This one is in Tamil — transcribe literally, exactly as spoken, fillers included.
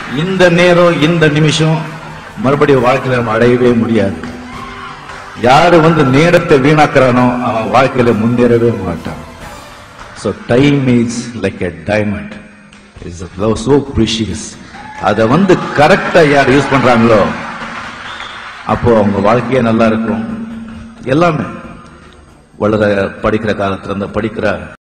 இந்த நேரம் இந்த நிமிஷம் மறுபடியும் வாழ்க்கையில நம்ம அடையவே முடியாது. யாரு வந்து நேரத்தை வீணாக்குறானோ அவன் வாழ்க்கையில முன்னேறவே மாட்டான். So time is like a diamond. It's so precious. அதை வந்து கரெக்டா யார் யூஸ் பண்றாங்களோ அப்போ அவங்க வாழ்க்கையே நல்லா இருக்கும். எல்லாமே வளர படிக்கிற காலத்துல இருந்து படிக்கிற